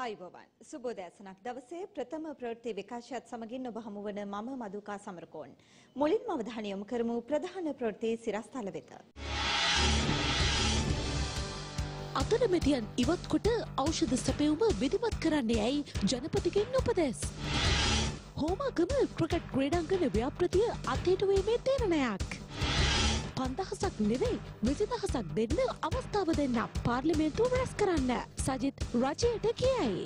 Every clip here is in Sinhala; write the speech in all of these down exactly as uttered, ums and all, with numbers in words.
ආයුබෝවන් සුබෝදෑසනක් දවසේ ප්‍රථම ප්‍රවෘත්ති විකාශයත් සමගින් ඔබ හමු වන මම මදුකා සමරකෝන්. මුලින්ම අවධානය යොමු කරමු ප්‍රධාන ප්‍රවෘත්ති සිරස්තල වෙත. අතරමැදියන් ඉවත් කොට ඖෂධ සැපයුම විධිමත් කරන්න යයි ජනපතිගෙන් උපදෙස්. හෝමාගම ක්‍රිකට් ක්‍රීඩාංගන ව්‍යාපෘතිය අත්හිටුවීමේ තීරණයක්. පන්දහසක් නෙවෙයි විසිදහසක් දෙන්න අවස්ථාව දෙන්න පාර්ලිමේන්තුව රැස් කරන්න සජිත් රජයට කියයි.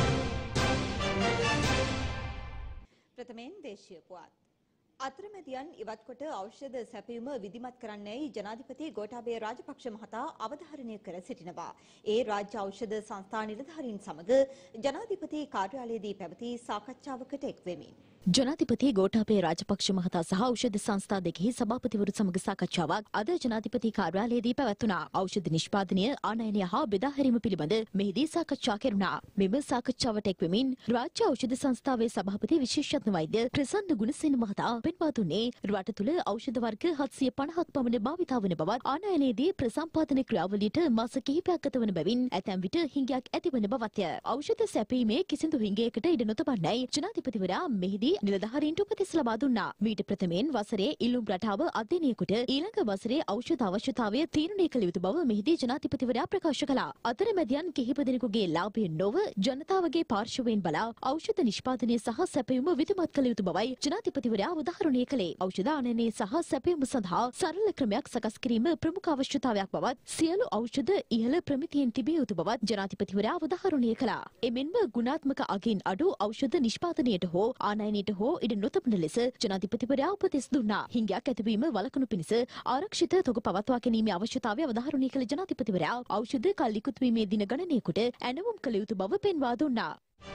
ප්‍රථමයෙන් දේශීය පුවත්. අතරමැදියන් ඉවත් කොට ඖෂධ සැපයුම විධිමත් කරන්නයි ජනාධිපති ගෝඨාභය රාජපක්ෂ මහතා අවධාරණය කර සිටිනවා. ඒ රාජ්‍ය ඖෂධ සංස්ථා නිලධාරීන් සමග ජනාධිපති කාර්යාලයේදී පැවති සාකච්ඡාවකට එක් වෙමින් ජනාධිපති ගෝඨාභය රාජපක්ෂ මහතා සහ ඖෂධ සංස්ථා දෙකෙහි සභාපතිවරු සමග සාකච්ඡාවක් අද ජනාධිපති කාර්යාලයේදී පැවැත්වුණා. ඖෂධ නිෂ්පාදනය, ආනයනය හා බෙදා හැරීම පිළිබඳ මෙහිදී සාකච්ඡා කෙරුණා. මෙම සාකච්ඡාවට එක් වෙමින් රාජ්‍ය ඖෂධ සංස්ථාවේ සභාපති විශේෂඥ වෛද්‍ය ප්‍රසන්න ගුණසේන මහතා පෙන්වා දුන්නේ රට තුළ ඖෂධ වර්ග හත්සිය පනහක් පමණ භාවිතා වන බවත් ආනයනයේදී ප්‍රසම්පාදන ක්‍රියාවලියට මාස කිහිපයක් ගත වන බැවින් ඇතැම් විට හිඟයක් ඇතිවන බවත්ය. ඖෂධ සැපීමේ කිසිදු හිඟයකට ඉඩ නොතබන්නයි ජනාධිපතිවරයා මෙහිදී නිලධාරීන්ට උපදෙස් ලබා දුන්නා. මීට ප්‍රථමයෙන් වසරේ ඉල්ලුම් රටාව අධ්‍යයනය කොට ඊළඟ වසරේ ඖෂධ අවශ්‍යතාවය තීරණය කළ යුතු බව මෙහිදී ජනාධිපතිවරයා ප්‍රකාශ කළා. අතරමැදියන් කිහිප දෙනෙකුගේ ලාභයෙන් නොව ජනතාවගේ පාර්ශවයෙන් බලා ඖෂධ නිෂ්පාදනය සහ සැපයුම විධිමත් කළ යුතු බවයි ජනාධිපතිවරයා උදාහරණය කළේ. ඖෂධ ආනයනය සහ සැපයුම සඳහා සරල ක්‍රමයක් සකස් කිරීම ප්‍රමුඛ අවශ්‍යතාවයක් බවත් සියලු ඖෂධ ඉහළ ප්‍රමිතියෙන් තිබිය යුතු බවත් ජනාධිපතිවරයා උදාහරණය කළා. එමෙන්ම ගුණාත්මක අගින් අඩු ඖෂධ නිෂ්පාදනයට හෝ ආනයනයට හෝ ඉඩ නොතබන ලෙස ජනාධිපතිවරයා උපදෙස් දුන්නා. හිඟයක් ඇතිවීම වළක්වනු පිණිස ආරක්ෂිත තොග පවත්වා ගැනීමේ අවශ්‍යතාවය අවධාරණය කළ ජනාධිපතිවරයා ඖෂධ කල් ඉක්ුත් වීමේ දින ගණනයකට ඇනවුම් කළ යුතු බව පෙන්වා දුන්නා.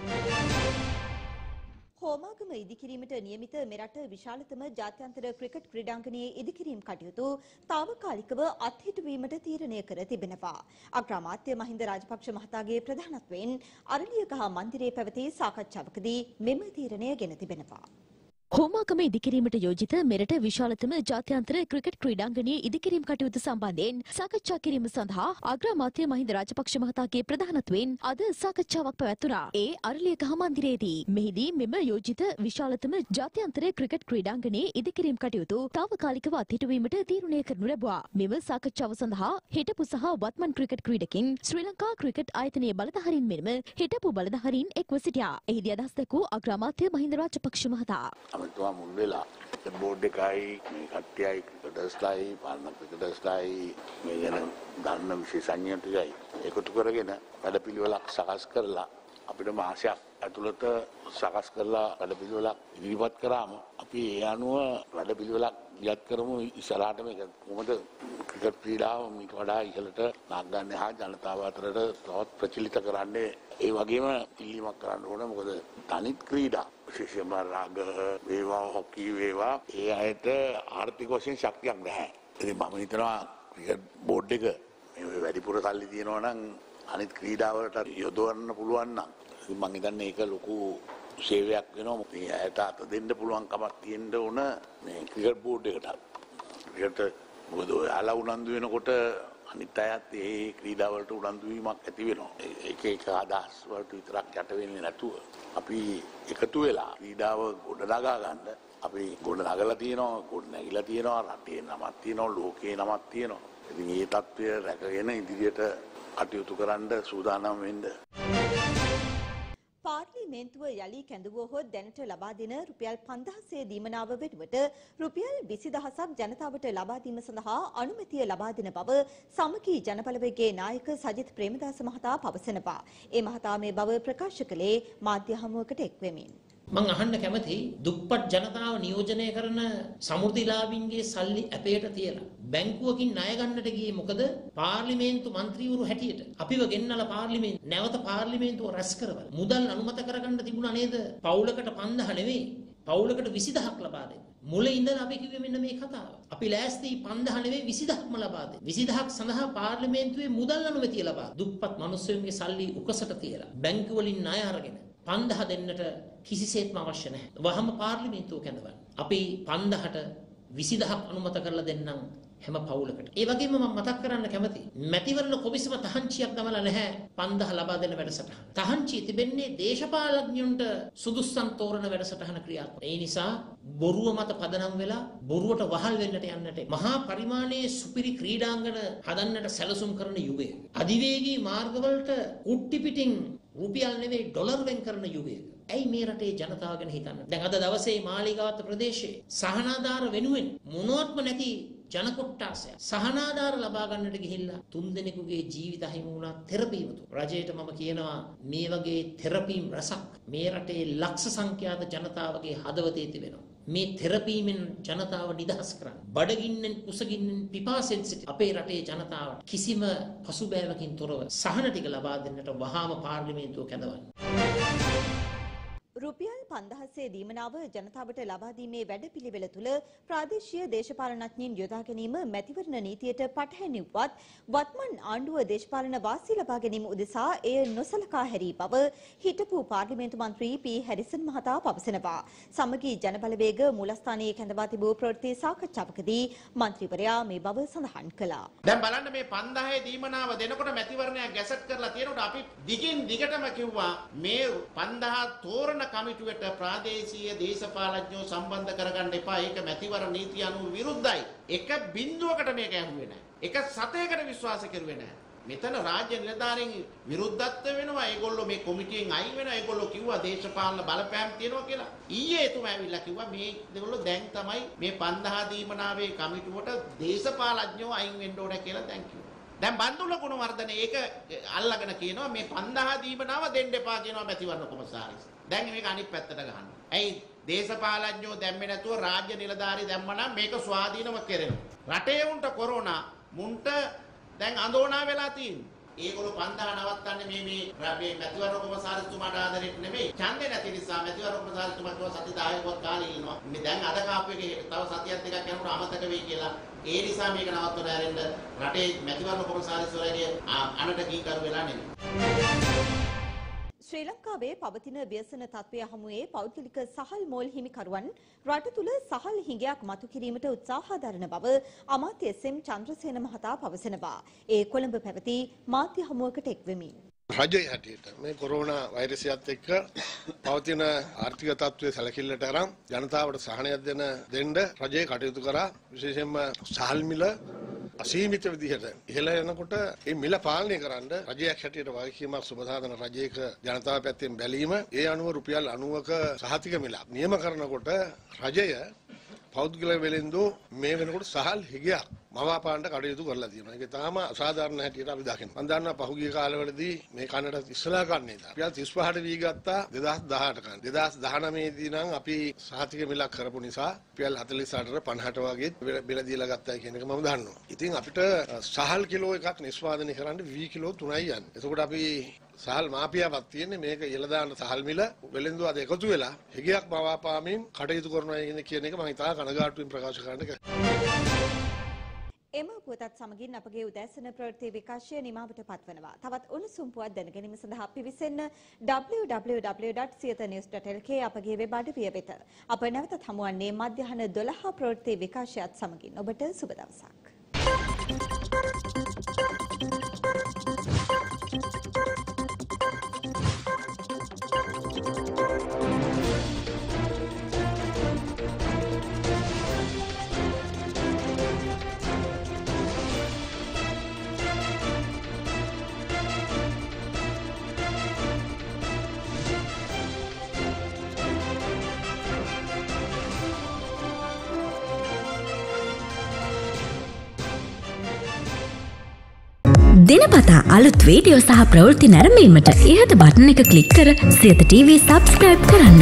හෝමාගම ඉදිකිරීමට නියමිත මෙරට විශාලතම ජාත්‍යන්තර ක්‍රිකට් ක්‍රීඩාංගණයේ ඉදිකිරීම් කටයුතු తాවකාලිකව අත්හිටුවීමට තීරණය කර තිබෙනවා. අග්‍රාමාත්‍ය මහින්ද රාජපක්ෂ මහතාගේ ප්‍රධානත්වයෙන් අරලියගහ මන්දිරයේ පැවති සාකච්ඡාවකදී මෙම තීරණය ගෙන තිබෙනවා. හෝමාගම ඉදිකිරීමට යෝජිත මෙරට විශාලතම ජාත්‍යන්තර ක්‍රිකට් ක්‍රීඩාංගණයේ ඉදිකිරීම් කටයුතු සම්බන්ධයෙන් සාකච්ඡා කිරීම සඳහා අග්‍රාමාත්‍ය මහින්ද රාජපක්ෂ මහතාගේ ප්‍රධානත්වයෙන් අද සාකච්ඡාවක් පැවැත්වුණා. ඒ අරලියගහ මන්දිරයේදී. මෙහිදී මෙම යෝජිත විශාලතම ජාත්‍යන්තර ක්‍රිකට් ක්‍රීඩාංගණයේ ඉදිකිරීම් කටයුතු తాවකාලිකව අත්හිටුවීමට තීරණය කරනු ලැබුවා. මෙම සාකච්ඡාව සඳහා හිටපු සහ වත්මන් ක්‍රිකට් ක්‍රීඩකින් ශ්‍රී ලංකා ක්‍රිකට් ආයතනයේ බලධාරීන් මෙන්ම හිටපු බලධාරීන් එක්ව සිටියා. එහිදී අදහස් දැක්වූ අග්‍රාමාත්‍ය මහින්ද රාජපක්ෂ මහතා අමතුවා මුල් වෙලා බෝඩ් එකයි මේ කට්ටියයි ක්‍රිකටර්ස්ලායි පාර්ලිමේන්තු ක්‍රිකටර්ස්ලායි මේ ගැන දන්න විශේෂඥයෝ ටිකයි එකතු කරගෙන වැඩපිළිවෙලක් සකස් කරලා අපිට මාසයක් ඇතුළත සකස් කරලා වැඩපිළිවෙලක් ඉදිරිපත් කරාම අපි ඒ අනුව වැඩපිළිවෙලක් ඉවත් කරමු. ඉස්සරහට මේක කොහොමද ක්‍රිකට් ක්‍රීඩාව මීට වඩා ඉහළට නාගන්න හා ජනතාව අතරට තවත් ප්‍රචලිත කරන්නේ. ඒ වගේම ඉල්ලීමක් කරන්න ඕනේ. මොකද තනිත් ක්‍රීඩා විශේෂයෙන්ම රාග වේවා හොකි වේවා ඒ අයට ආර්ථික වශයෙන් ශක්තියක් නැහැ. ඉතින් මම හිතනවා ක්‍රිකට් බෝඩ් එක මේ වැඩිපුර සල්ලි තියනවා නම් අනිත් ක්‍රීඩාවලට යොදවන්න පුළුවන් නම් ඉතින් මම හිතන්නේ ඒක ලොකු සේවයක් වෙනවා. මේ ඇයට අත දෙන්න පුළුවන් කමක් තියෙන්න ඕන මේ ක්‍රිකට් බෝඩ් එකට. ක්‍රිකට් මොකද ඔයාලා උනන්දු වෙනකොට අනිත් අයත් ඒ ක්‍රීඩාවලට උනන්දු වීමක් ඇති වෙනවා. ඒක ඒක අදහස් වලට විතරක් යට වෙන්නේ නැතුව අපි එකතු වෙලා ක්‍රීඩාව ගොඩනගා ගන්න අපි ගොඩනගලා තියෙනවා, ගොඩ නැගිලා තියෙනවා, රටේ නමක් තියෙනවා, ලෝකේ නමක් තියෙනවා. ඉතින් මේ தත්ත්වය රැකගෙන ඉදිරියට කටයුතු කරන්න සූදානම් වෙන්න. පාර්ලිමේන්තුව යලි කැඳවුවහොත් දැනට ලබා දෙන රුපියල් පන්දහසේ දීමනාව වෙනුවට රුපියල් විසිදහසක් ජනතාවට ලබා දීම සඳහා අනුමැතිය ලබා දෙන බව සමගී ජනබලවේගයේ නායක සජිත් ප්‍රේමදාස මහතා පවසනවා. ඒ මහතා මේ බව ප්‍රකාශ කළේ මාධ්‍ය හමුවකට එක් වෙමින්. මම අහන්න කැමති දුප්පත් ජනතාව නියෝජනය කරන සමෘද්ධිලාභීන්ගේ සල්ලි අපේට තියලා බැංකුවකින් ණය ගන්නට ගියේ මොකද? පාර්ලිමේන්තු මන්ත්‍රීවරු හැටියට අපිව ගෙන්නලා පාර්ලිමේන්තු නැවත පාර්ලිමේන්තුව රැස් කරවල මුදල් අනුමත කරගන්න තිබුණා නේද? පවුලකට පන්දහ නෙවෙයි පවුලකට විසිදහක් ලබා දෙන්න. මුල ඉඳලා අපි කිව්වේ මෙන්න මේ කතාව. අපි ලෑස්ති පන්දහ නෙවෙයි විසිදහක්ම ලබා දෙන්න. විසිදහක් සඳහා පාර්ලිමේන්තුවේ මුදල් අනුමැතිය ලබා. දුප්පත් මිනිස්සුන්ගේ සල්ලි උකසට තියලා බැංකු වලින් ණය අරගෙන පන්දහ දෙන්නට කිසිසේත්ම අවශ්‍ය නැහැ. වහම පාර්ලිමේන්තුව කැඳවන්න. අපි පන්දහට විසිදහක් අනුමත කරලා දෙන්නම් හැම පවුලකට. ඒ වගේම මම මතක් කරන්න කැමතියි. මැතිවරණ කොමිසම තහංචියක් දමලා නැහැ පන්දාහ ලබා දෙන වැඩසටහන. තහංචිය තිබෙන්නේ දේශපාලඥයන්ට සුදුස්සන් තෝරන වැඩසටහන ක්‍රියාත්මක. ඒ නිසා බොරුව මත පදනම් වෙලා බොරුවට වහල් වෙන්නට යන්නට මහා පරිමාණයේ සුපිරි ක්‍රීඩාංගන හදන්නට සැලසුම් කරන යුගය. අධිවේගී මාර්ගවලට කුට්ටි පිටින් රුපියල් නෙවෙයි ඩොලර් වෙන් කරන යුගයක. ඇයි මේ රටේ ජනතාව ගැන හිතන්න? දැන් අද දවසේ මාලිගාවත ප්‍රදේශයේ සහනාධාර වෙනුවෙන් මොනවත්ම නැති ජන කොට්ටාසය සහනාධාර ලබා ගන්නට ගිහිල්ලා තුන් දෙනෙකුගේ ජීවිත හිමි වුණා තෙරපීමතු. රජයට මම කියනවා මේ වගේ තෙරපීම් රසක් මේ රටේ ලක්ෂ සංඛ්‍යාත ජනතාවගේ හදවතේ තිබෙනවා. මේ තෙරපීමෙන් ජනතාව නිදහස් කරන්න. බඩගින්නෙන් කුසගින්නෙන් පිපාසෙන් සිටි අපේ රටේ ජනතාවට කිසිම පසුබෑමකින් තොරව සහන ටික ලබා දෙන්නට වහාම පාර්ලිමේන්තුව කැඳවන්න. රුපියල් පන්දහසේ දීමනාව ජනතාවට ලබා දීමේ වැඩපිළිවෙල තුළ ප්‍රාදේශීය දේශපාලනඥයින් යොදා ගැනීම මැතිවරණ නීතියට පටහැනි වුවත් වත්මන් ආණ්ඩුව දේශපාලන වාසි ලබා ගැනීම උදෙසා එය නොසලකා හැරී බව හිටපු පාර්ලිමේන්තු මන්ත්‍රී පී හැරිසන් මහතා පවසනවා. සමගී ජනබලවේග මූලස්ථානයේ කැඳවා තිබූ ප්‍රවෘත්ති සාකච්ඡාවකදී මන්ත්‍රීවරයා මේ බව සඳහන් කළා. දැන් බලන්න මේ පන්දහේ දීමනාව දෙනකොට මැතිවරණයක් ගැසට් කරලා තියෙනකොට අපි දිගින් දිගටම කිව්වා මේ පන්දහ තෝරන කමිටුවට ප්‍රාදේශීය දේශපාලඥයෝ සම්බන්ධ කරගන්න එපා. ඒක මැතිවරණ නීතිය අනුව විරුද්ධයි. එක බිඳුවකට මේක ඇහුවේ නැහැ. එක සතයකට විශ්වාස කරුවේ නැහැ. මෙතන රාජ්‍ය නිලධාරීන් විරුද්ධත්ව වෙනවා. ඒගොල්ලෝ මේ කොමිටියෙන් අයින් වෙනවා. ඒගොල්ලෝ කිව්වා දේශපාලන බලපෑම් තියෙනවා කියලා. ඊයේ එතුමා ඇවිල්ලා කිව්වා මේ ඒගොල්ලෝ දැන් තමයි මේ පන්දහ දීමනාවේ කමිටුවට දේශපාලඥයෝ අයින් වෙන්න ඕන කියලා දැන් කිව්වා. දැන් බන්දුල ගුණවර්ධන ඒක අල්ලගෙන කියනවා මේ පන්දහ දීමනාව දෙන්න එපා කියනවා මැතිවරණ කොමසාරිස්. දැන් මේක අනිත් පැත්තට ගහනවා. ඇයි දේශපාලඥයෝ දැම්මේ නැතුව රාජ්‍ය නිලධාරී දැම්මනම් මේක ස්වාධීනව කෙරෙනවා. රටේ උන්ට කොරෝනා මුන්ට දැන් අඳෝනා වෙලා තියෙනවා. ඒගොල්ලෝ පන්දහ නවත්තන්නේ මේ මේ මේ මැතිවරණ කොමසාරිස්තුමාට ආදරෙත් නෙමෙයි. ඡන්දේ නැති නිසා මැතිවරණ කොමසාරිස්තුමාට සති දහයක්වත් කාලේ ඉන්නවා. මේ දැන් අද කාපු එකේ තව සතියක් දෙකක් යනකොට අමතක වෙයි කියලා. ඒ නිසා මේක නවත්තලා ඇරෙන්න රටේ මැතිවරණ කොමසාරිස්වලගේ අනට කීකරු වෙලා නෙමෙයි. ශ්‍රී ලංකාවේ පවතින ව්‍යසන තත්ත්වය හමුවේ පෞද්ගලික සහල් මෝල් හිමිකරුවන් රට තුළ සහල් හිඟයක් මතු කිරීමට උත්සාහ දරන බව අමාත්‍ය එස් එම් චන්ද්‍රසේන මහතා පවසනවා. ඒ කොළඹ පැවති මාධ්‍ය හමුවකට එක්වෙමින්. රජයේ හැටියට මේ කොරෝනා වෛරසයත් එක්ක පවතින ආර්ථික තත්ත්වයේ සැලකිල්ලට අරන් ජනතාවට සහනයක් දෙන දෙන්න රජයේ කටයුතු කරා. විශේෂයෙන්ම සහල් මිල අසීමිත විදිහට ඉහළ යනකොට මේ මිල පාලනය කරන්න රජයක් හැටියට වගකීමක් සුබසාධන රජයක ජනතාව පැත්තෙන් බැලීම ඒ අනුව රුපියල් අනූවක සහතික මිල නියම කරනකොට රජය පෞද්ගලික වෙළෙන්දෝ මේ වෙනකොට සහල් හිගයක් මවාපාන්න කටයුතු කරලා තියෙනවා. ඒක තාම අසාධාරණ හැටියට අපි දකිනවා. මම දන්නවා පහුගිය කාලවලදී මේ කන්නට ඉස්සලා කන්නේ දා. රුපියල් තිස් පහට වී ගත්තා දෙදාස් දහඅට කන්න. දෙදාස් දහනවය දී නම් අපි සහතික මිලක් කරපු නිසා රුපියල් හතළිස් අටට පනහට වගේ බෙල දීලා ගත්තා කියන එක මම දන්නවා. ඉතින් අපිට සහල් කිලෝ එකක් නිෂ්පාදනය කරන්න වී කිලෝ තුනයි යන්නේ. එතකොට අපි සහල් මාපියාවක් තියෙන්නේ මේක ඉහළ දාන සහල් මිල වෙළෙන්දෝ අද එකතු වෙලා හිගයක් මවාපාමින් කටයුතු කරනවා කියන එක මම ඉතා කනගාටුවෙන් ප්‍රකාශ කරන්න කැමතියි. එම පුවතත් සමගින් අපගේ උදෑසන ප්‍රවෘත්ති විකාශය නිමාවට පත්වනවා. තවත් උණුසුම් පුවත් දැනගැනීම සඳහා පිවිසෙන්න W W W dot Siyatha news dot L K අපගේ වෙබ් අඩවිය වෙත. අප නැවතත් හමුවන්නේ මධ්‍යහන දොළහ ප්‍රවෘත්ති විකාශයත් සමගින්. ඔබට සුබ දවසක්. දිනපතා අලුත් වීඩියෝ සහ ප්‍රවෘත්ති නැරඹීමට ඉහත බටන් එක ක්ලික් කර සියත ටීවී සබ්ස්ක්‍රයිබ් කරන්න.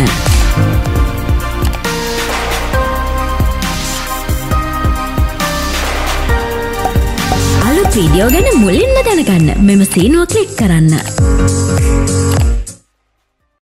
අලුත් වීඩියෝ ගැන මුලින්ම දැනගන්න මෙම සීනුව ක්ලික් කරන්න.